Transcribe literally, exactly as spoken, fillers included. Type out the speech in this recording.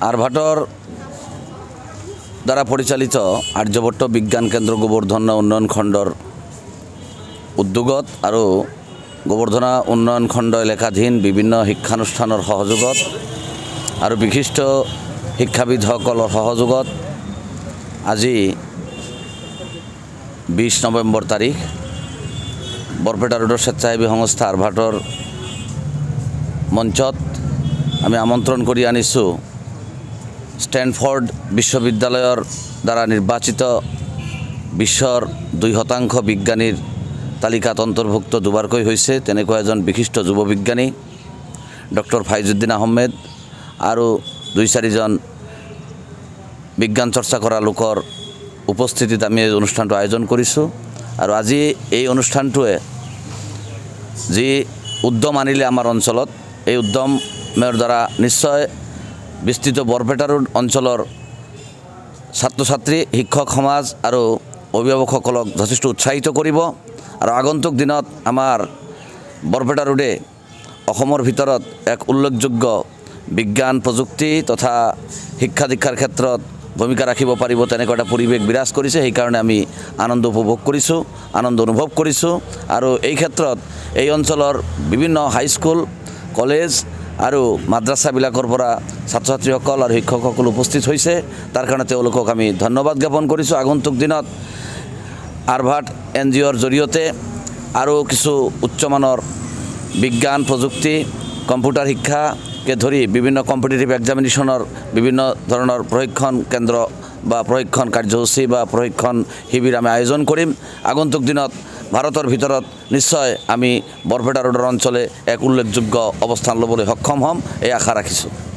আরভাটর দ্বারা পরিচালিত আর্যভট্ট বিজ্ঞান কেন্দ্র গোবর্ধনা উন্নয়ন খণ্ডর উদ্যোগত আর গোবর্ধনা উন্নয়ন খণ্ড এলেকাধীন বিভিন্ন শিক্ষানুষ্ঠানৰ সহযোগত আৰু বিশিষ্ট শিক্ষাবিদসকলৰ সহযোগত আজি বিশ নৱেম্বৰ তাৰিখ বৰপেটা ৰোডৰ স্বেচ্ছাসেৱী সংস্থা আৰভাটৰ মঞ্চত আমি আমন্ত্ৰণ কৰি আনিছোঁ ষ্টেনফৰ্ড বিশ্ববিদ্যালয়ৰ দ্বাৰা নিৰ্বাচিত বিশ্বৰ দুই শতাংশ বিজ্ঞানীৰ তালিকাত অন্তৰ্ভুক্ত দুবাৰকৈ হৈছে তেনেকুৱা এজন বিশিষ্ট যুৱ বিজ্ঞানী ডক্টৰ ফাইজুদ্দিন আহমেদ আৰু দুই চাৰিজন বিজ্ঞান চৰ্চা কৰা লোকৰ উপস্থিতিত আমি এই অনুষ্ঠানটো আয়োজন কৰিছোঁ আৰু আজি এই অনুষ্ঠানটোৱে যি উদ্যম আনিলে আমাৰ অঞ্চলত এই উদ্যমৰ দ্বাৰা নিশ্চয় বিস্তৃত বৰপেটা ৰোড অঞ্চলৰ ছাত্ৰ ছাত্ৰী শিক্ষক সমাজ আৰু অভিভাৱকসকলক যথেষ্ট উৎসাহিত কৰিব আৰু আগন্তুক দিনত আমাৰ বৰপেটা ৰোডে অসমৰ ভিতৰত এক উল্লেখযোগ্য বিজ্ঞান প্ৰযুক্তি তথা শিক্ষা দীক্ষাৰ ক্ষেত্ৰত ভূমিকা ৰাখিব পাৰিব তেনেকুৱা এটা পৰিৱেশ বিৰাজ কৰিছে সেইকাৰণে আমি আনন্দ উপভোগ কৰিছোঁ আনন্দ অনুভৱ কৰিছোঁ আৰু এই ক্ষেত্ৰত এই অঞ্চলৰ বিভিন্ন হাইস্কুল কলেজ আৰু মাদ্ৰাছাবিলাকৰ পৰা ছাত্ৰ ছাত্ৰীসকল আৰু শিক্ষকসকল উপস্থিত হৈছে তাৰ কাৰণে তেওঁলোকক আমি ধন্যবাদ জ্ঞাপন কৰিছোঁ আগন্তুক দিনত আৰভাট এন জি অ'ৰ জৰিয়তে আৰু কিছু উচ্চমানৰ বিজ্ঞান প্ৰযুক্তি কম্পিউটাৰ শিক্ষাকে ধৰি বিভিন্ন কম্পিটিটিভ এক্সামিনেশ্যনৰ বিভিন্ন ধৰণৰ প্ৰশিক্ষণ কেন্দ্ৰ বা প্ৰশিক্ষণ কাৰ্যসূচী বা প্ৰশিক্ষণ শিবিৰ আমি আয়োজন কৰিম আগন্তুক দিনত ভাৰতৰ ভিতৰত নিশ্চয় আমি বৰপেটা ৰোডৰ অঞ্চলে এক উল্লেখযোগ্য অৱস্থান ল'বলৈ সক্ষম হ'ম এই আশা ৰাখিছোঁ।